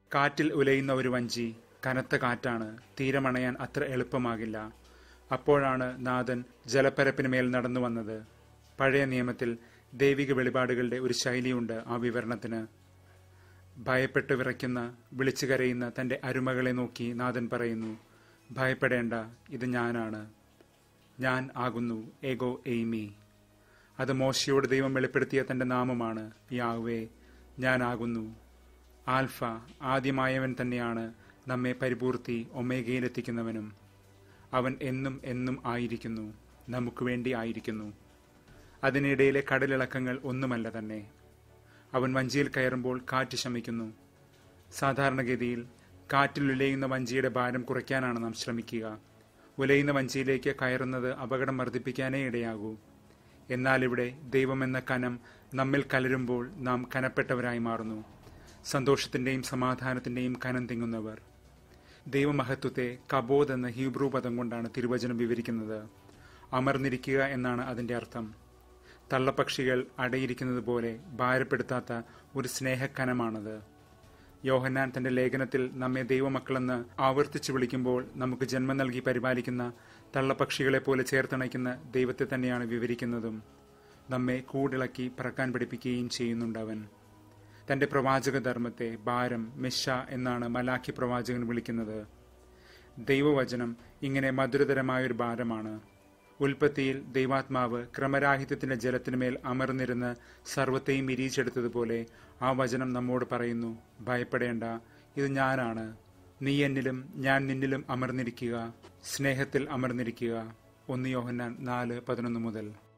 കാറ്റിൽ ഉലയുന്ന ഒരു വഞ്ചി കനത്ത കാറ്റാണ്, തീരമണയാൻ അത്ര എളുപ്പമാകില്ല. അപ്പോഴാണ് നാഥൻ ജലപ്പരപ്പിന് മേൽ നടന്നു വന്നത്. പഴയ നിയമത്തിൽ ദൈവിക വെളിപാടുകളുടെ ഒരു ശൈലിയുണ്ട് ആ വിവരണത്തിന്. ഭയപ്പെട്ട് വിറയ്ക്കുന്ന, വിളിച്ചു കരയുന്ന തന്റെ അരുമകളെ നോക്കി നാഥൻ പറയുന്നു, ഭയപ്പെടേണ്ട, ഇത് ഞാനാണ്, ഞാൻ ആകുന്നു ഏഗോ എയ്മി. അത് മോശയോട് ദൈവം വെളിപ്പെടുത്തിയ തന്റെ നാമമാണ്, യാഹ്വേ, ഞാനാകുന്നു. ആൽഫ, ആദ്യമായവൻ തന്നെയാണ്, നമ്മെ പരിപൂർത്തി ഒമേഗയിലെത്തിക്കുന്നവനും. അവൻ എന്നും എന്നും ആയിരിക്കുന്നു, നമുക്ക് വേണ്ടി ആയിരിക്കുന്നു. അതിനിടയിലെ കടലിളക്കങ്ങൾ ഒന്നുമല്ല തന്നെ. അവൻ വഞ്ചിയിൽ കയറുമ്പോൾ കാറ്റ് ശമിക്കുന്നു. സാധാരണഗതിയിൽ കാറ്റിൽ ഉലയുന്ന വഞ്ചിയുടെ ഭാരം കുറയ്ക്കാനാണ് നാം ശ്രമിക്കുക. ഉലയുന്ന വഞ്ചിയിലേക്ക് കയറുന്നത് അപകടം വർദ്ധിപ്പിക്കാനേ ഇടയാകൂ. എന്നാൽ ഇവിടെ ദൈവമെന്ന കനം നമ്മിൽ കലരുമ്പോൾ നാം കനപ്പെട്ടവരായി മാറുന്നു, സന്തോഷത്തിന്റെയും സമാധാനത്തിന്റെയും കനം തിങ്ങുന്നവർ. ദൈവമഹത്വത്തെ കബോദ് എന്ന ഹീബ്രു പദം കൊണ്ടാണ് തിരുവചനം വിവരിക്കുന്നത്. അമർന്നിരിക്കുക എന്നാണ് അതിന്റെ അർത്ഥം. തള്ളപ്പക്ഷികൾ അടയിരിക്കുന്നത് പോലെ ഭാരപ്പെടുത്താത്ത ഒരു സ്നേഹക്കനമാണത്. യോഹന്നാൻ തന്റെ ലേഖനത്തിൽ നമ്മെ ദൈവമക്കളെന്ന് ആവർത്തിച്ചു വിളിക്കുമ്പോൾ നമുക്ക് ജന്മം നൽകി പരിപാലിക്കുന്ന തള്ളപ്പക്ഷികളെ പോലെ ചേർത്തണയ്ക്കുന്ന ദൈവത്തെ തന്നെയാണ് വിവരിക്കുന്നതും. നമ്മെ കൂടിളക്കി പറക്കാൻ പഠിപ്പിക്കുകയും ചെയ്യുന്നുണ്ടവൻ. തന്റെ പ്രവാചക ധർമ്മത്തെ ഭാരം, മിഷ എന്നാണ് മലാഖി പ്രവാചകൻ വിളിക്കുന്നത്. ദൈവവചനം ഇങ്ങനെ മധുരതരമായൊരു ഭാരമാണ്. ഉൽപ്പത്തിയിൽ ദൈവാത്മാവ് ക്രമരാഹിത്യത്തിന്റെ ജലത്തിനുമേൽ അമർന്നിരുന്ന് സർവത്തെയും വിരിയിച്ചെടുത്തതുപോലെ ആ വചനം നമ്മോട് പറയുന്നു, ഭയപ്പെടേണ്ട, ഇത് ഞാനാണ്, നീ എന്നിലും ഞാൻ നിന്നിലും അമർന്നിരിക്കുക, സ്നേഹത്തിൽ അമർന്നിരിക്കുക. 1 യോഹന്നാൻ 4:11 മുതൽ.